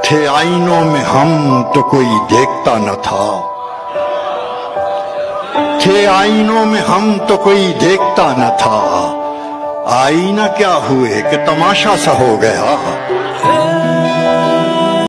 थे आईनों में हम तो कोई देखता न था, थे आईनों में हम तो कोई देखता न था। आईना क्या हुए कि तमाशा सा हो गया।